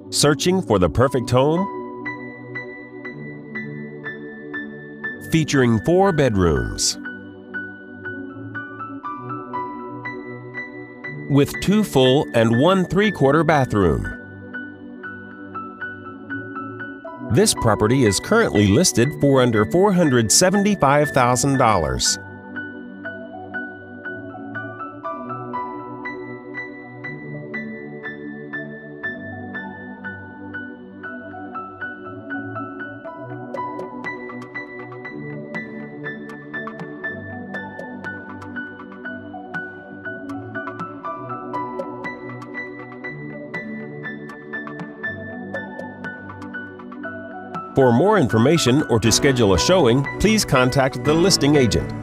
Searching for the perfect home? Featuring 4 bedrooms with 2 full and 1 3/4 bathroom. This property is currently listed for under $475,000. For more information or to schedule a showing, please contact the listing agent.